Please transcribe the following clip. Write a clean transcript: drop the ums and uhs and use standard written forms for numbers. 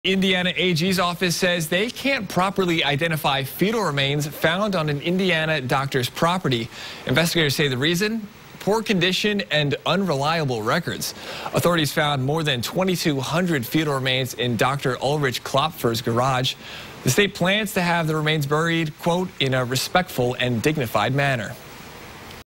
Indiana AG's office says they can't properly identify fetal remains found on an Indiana doctor's property. Investigators say the reason? Poor condition and unreliable records. Authorities found more than 2,200 fetal remains in Dr. Ulrich Klopfer's garage. The state plans to have the remains buried, quote, in a respectful and dignified manner.